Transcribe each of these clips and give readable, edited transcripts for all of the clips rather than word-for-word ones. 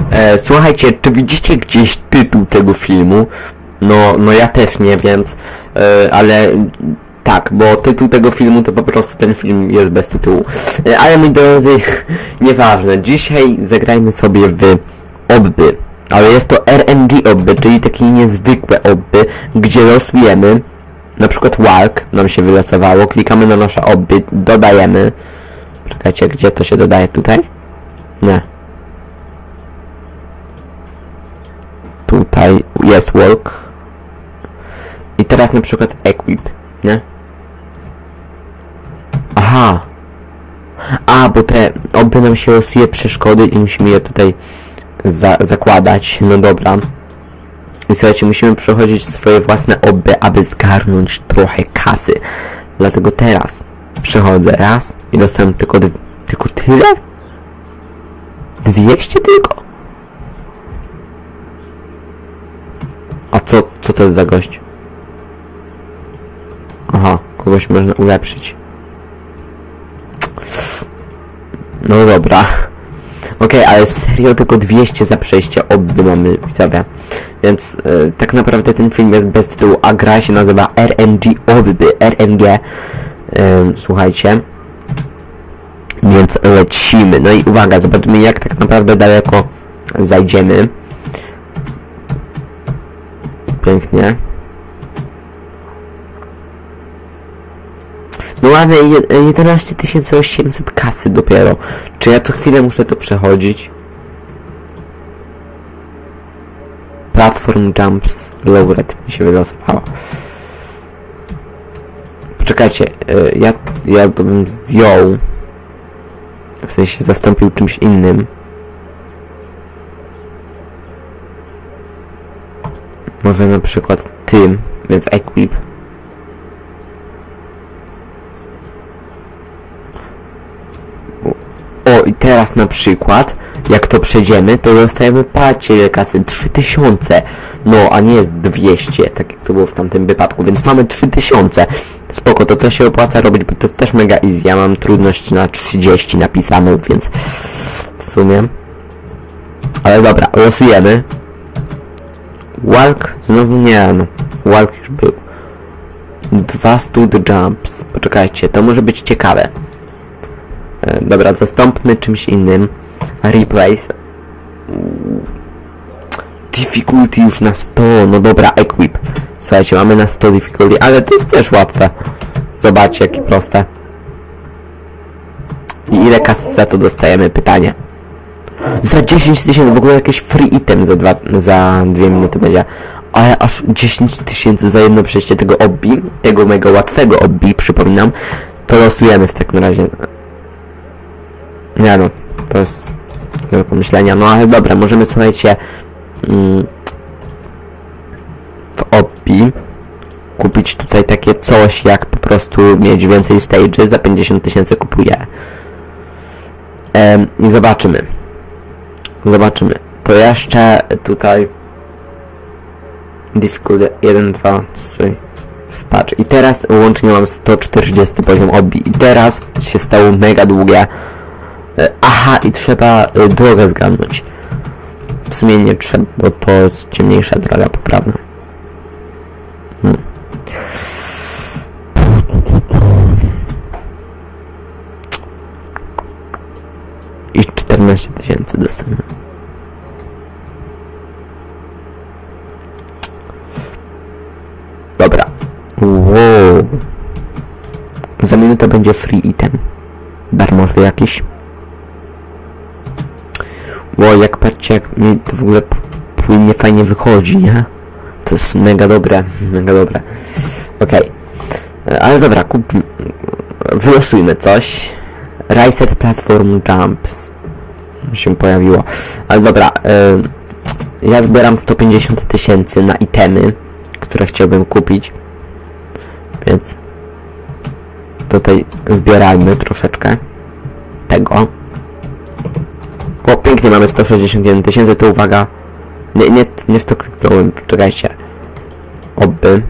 Słuchajcie, czy widzicie gdzieś tytuł tego filmu? No ja też nie, więc... ale... Tak, bo tytuł tego filmu to po prostu ten film jest bez tytułu. Ale moi drodzy, nieważne. Dzisiaj zagrajmy sobie w obby. Ale jest to RNG obby, czyli takie niezwykłe obby, gdzie losujemy. Na przykład walk nam się wylosowało. Klikamy na nasze obby, dodajemy. Czekajcie, gdzie to się dodaje? Tutaj? Nie. Tutaj jest walk. I teraz na przykład equip, nie? Aha. Bo te obby nam się losuje przeszkody i musimy je tutaj zakładać. No dobra. I słuchajcie, musimy przechodzić swoje własne obby, aby zgarnąć trochę kasy. Dlatego teraz przechodzę raz i dostałem tylko tyle? 200 tylko? A co to jest za gość? Aha, kogoś można ulepszyć. No dobra. Okej, ale serio tylko 200 za przejście obby mamy, widzowie. Więc tak naprawdę ten film jest bez tytułu, a gra się nazywa RNG obby, RNG. Słuchajcie. Więc lecimy. No i uwaga, zobaczmy jak tak naprawdę daleko zajdziemy. Pięknie. No mamy 11 800 kasy dopiero. Czy ja co chwilę muszę to przechodzić? Platform jumps lowered mi się wylosowało. Poczekajcie, ja to bym zdjął. W sensie zastąpił czymś innym. Może na przykład tym, więc equip. O, i teraz na przykład, jak to przejdziemy, to dostajemy, patrzcie ile kasy, 3000. No, a nie jest 200, tak jak to było w tamtym wypadku, więc mamy 3000. Spoko, to się opłaca robić, bo to jest też mega easy. Ja mam trudność na 30 napisaną, więc w sumie. Ale dobra, losujemy. Walk, znowu nie, no. Walk już był. 2 stud jumps. Poczekajcie, to może być ciekawe. Dobra, zastąpmy czymś innym. Replace. Difficulty już na 100. No dobra, equip. Słuchajcie, mamy na 100 difficulty, ale to jest też łatwe. Zobaczcie, jakie proste. I ile kasy za to dostajemy? Pytanie. Za 10 000 w ogóle jakiś free item za 2 minuty będzie. Ale aż 10 000 za jedno przejście tego obbi. Tego mega łatwego obbi, przypominam. To losujemy w takim razie. Nie no, to jest do pomyślenia. No ale dobra, możemy, słuchajcie, w obbi kupić tutaj takie coś, jak po prostu mieć więcej stages. Za 50 000 kupuję. I zobaczymy. To jeszcze tutaj difficulty 1, 2, 3 wpacz. I teraz łącznie mam 140 poziom obbi. I teraz się stało mega długie. Aha, i trzeba drogę zgadnąć. W sumie nie trzeba, bo to jest ciemniejsza droga poprawna. I 14 000 dostanę. Dobra. Wow. Za minutę będzie free item. Darmowy jakiś. Wow, jak patrzcie, jak mi to w ogóle płynnie, fajnie wychodzi, nie? To jest mega dobre, mega dobre. Okej. Ale dobra, wylosujmy coś. Reset platform jumps się pojawiło. Ale dobra, ja zbieram 150 000 na itemy, które chciałbym kupić. Więc tutaj zbierajmy troszeczkę tego. O, pięknie, mamy 161 000, to uwaga. Nie w to kliknąłem, czekajcie. Obby.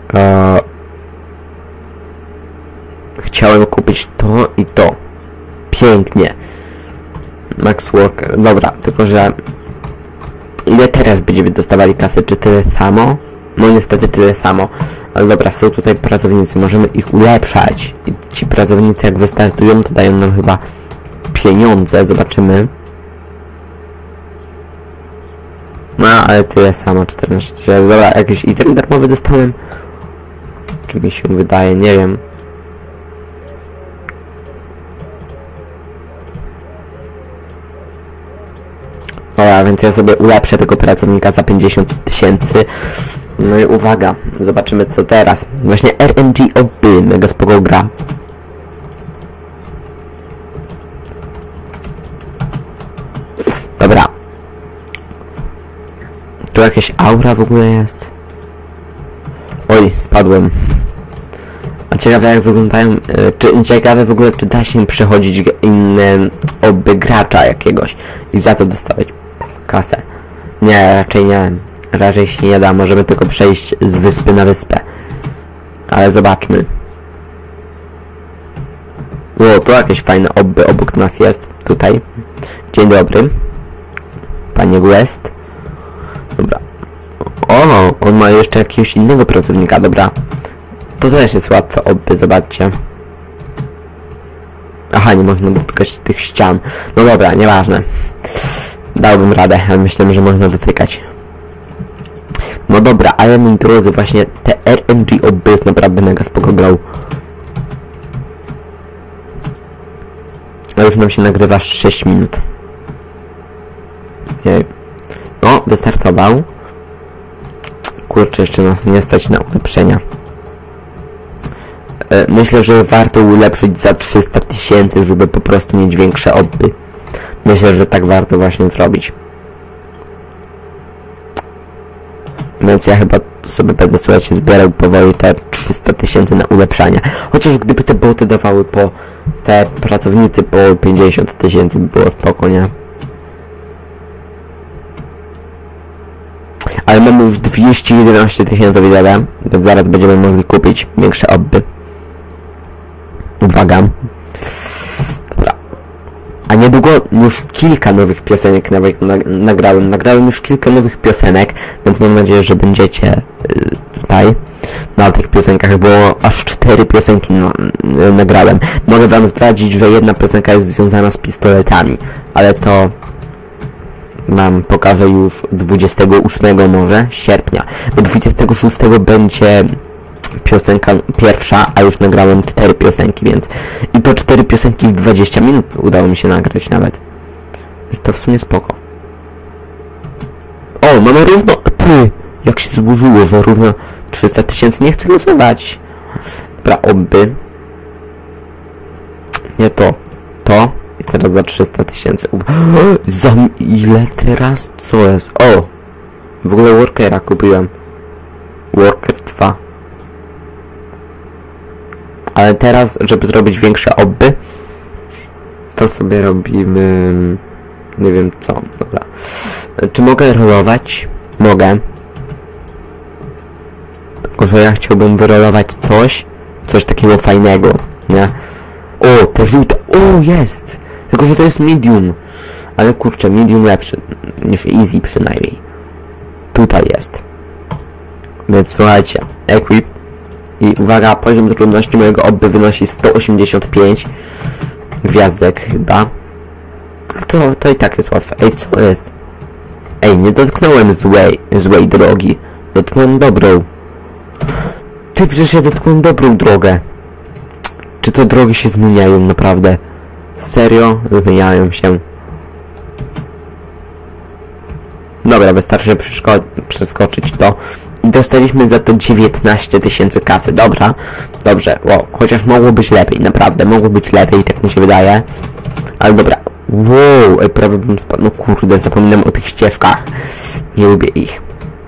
Chciałem kupić to i to. Pięknie. Max Worker. Dobra, tylko że... Ile teraz będziemy dostawali kasy? Czy tyle samo? No niestety tyle samo. Ale dobra, są tutaj pracownicy. Możemy ich ulepszać. I ci pracownicy jak wystartują, to dają nam chyba pieniądze. Zobaczymy. No, ale tyle samo. 14 tysięcy. Dobra, jakiś item darmowy dostałem? Czy mi się wydaje? Nie wiem. Dobra, więc ja sobie ulepszę tego pracownika za 50 tysięcy. No i uwaga, zobaczymy co teraz. Właśnie RNG Oby, mega spoko gra. Dobra. Tu jakieś aura w ogóle jest. Oj, spadłem. A ciekawe jak wyglądają, ciekawe w ogóle czy da się przechodzić inne oby gracza jakiegoś i za to dostawać kasę. Nie, raczej nie. Raczej się nie da, możemy tylko przejść z wyspy na wyspę. Ale zobaczmy. O, to jakieś fajne oby obok nas jest. Tutaj. Dzień dobry. Panie West. Dobra. O, on ma jeszcze jakiegoś innego pracownika, dobra. To też jest łatwe oby, zobaczcie. Aha, nie można dotykać tych ścian. No dobra, nieważne. Dałbym radę, ale myślę, że można dotykać. No dobra, ale moi drodzy, właśnie te RNG oby jest naprawdę mega spoko grał. A już nam się nagrywa 6 minut. Nie. No, wystartował. Kurczę, jeszcze nas nie stać na ulepszenia. Myślę, że warto ulepszyć za 300 tysięcy, żeby po prostu mieć większe oby. Myślę, że tak warto właśnie zrobić. Więc ja chyba sobie będę, słuchajcie, zbierał powoli te 300 tysięcy na ulepszania. Chociaż gdyby te boty dawały po... te pracownicy po 50 tysięcy, by było spoko, nie? Ale mamy już 211 tysięcy wideo, więc zaraz będziemy mogli kupić większe oby. Uwaga. Dobra. A niedługo już kilka nowych piosenek nawet nagrałem. Nagrałem już kilka nowych piosenek, więc mam nadzieję, że będziecie tutaj na tych piosenkach, bo aż 4 piosenki nagrałem. Mogę wam zdradzić, że jedna piosenka jest związana z pistoletami, ale to wam pokażę już 28 może sierpnia, bo 26 będzie piosenka pierwsza, a już nagrałem 4 piosenki, więc i to 4 piosenki w 20 minut udało mi się nagrać nawet. To w sumie spoko. O, mamy równo... Jak się zburzyło, że równo 300 tysięcy. Nie chcę głosować. Dobra, oby. Nie to. To. I teraz za 300 tysięcy. Za ile teraz? Co jest? O! W ogóle Workera kupiłem. Worker 2. Ale teraz, żeby zrobić większe oby, to sobie robimy... Nie wiem co. Dobra. Czy mogę rolować? Mogę. Tylko, że ja chciałbym wyrolować coś takiego fajnego, nie? O, te żółte, o, jest! Tylko, że to jest medium. Ale kurczę, medium lepszy niż easy przynajmniej. Tutaj jest. Więc słuchajcie, equip. I uwaga, poziom trudności mojego oby wynosi 185 gwiazdek chyba. To i tak jest łatwe. Ej, co jest? Ej, nie dotknąłem złej drogi. Dotknąłem dobrą. Ty, przecież ja dotknąłem dobrą drogę. Czy te drogi się zmieniają naprawdę? Serio? Zmieniają się. Dobra, wystarczy przeskoczyć to. I dostaliśmy za to 19 tysięcy kasy. Dobra, dobrze. Wow, chociaż mogło być lepiej, naprawdę. Mogło być lepiej, tak mi się wydaje. Ale dobra. Wow, ej, prawie bym spadł. No kurde, zapominam o tych ścieżkach. Nie lubię ich.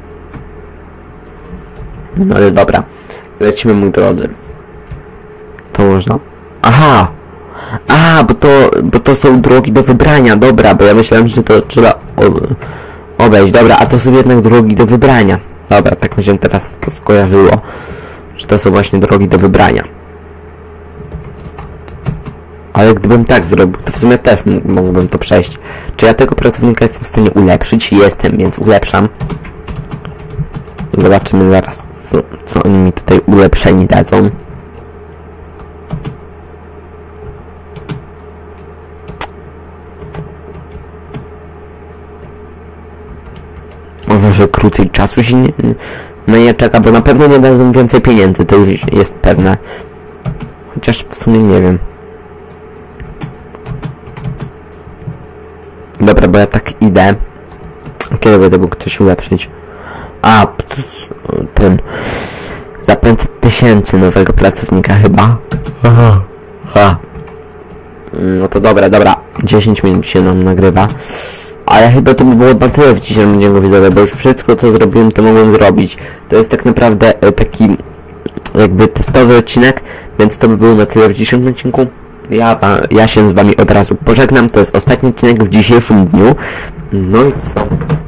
No ale dobra. Lecimy, mój drodzy. To można? Aha! A, bo to są drogi do wybrania. Dobra, bo ja myślałem, że to trzeba obejść. Dobra, a to są jednak drogi do wybrania. Dobra, tak mi się teraz to skojarzyło. Że to są właśnie drogi do wybrania. ale gdybym tak zrobił, to w sumie też mógłbym to przejść. Czy ja tego pracownika jestem w stanie ulepszyć? Jestem, więc ulepszam. Zobaczymy zaraz, co oni mi tutaj ulepszeni dadzą. Może, że krócej czasu się nie czeka, bo na pewno nie dadzą więcej pieniędzy, to już jest pewne. Chociaż w sumie nie wiem. Dobra, bo ja tak idę. Kiedy będę mógł coś ulepszyć? A, ten... Za 500 000 nowego pracownika chyba. Aha. No to dobra. 10 minut się nam nagrywa. Ale chyba to by było na tyle w dzisiejszym odcinku, widzowie, bo już wszystko co zrobiłem, to mogłem zrobić. To jest tak naprawdę taki jakby testowy odcinek, więc to by było na tyle w dzisiejszym odcinku. Ja się z wami od razu pożegnam, to jest ostatni odcinek w dzisiejszym dniu. No i co?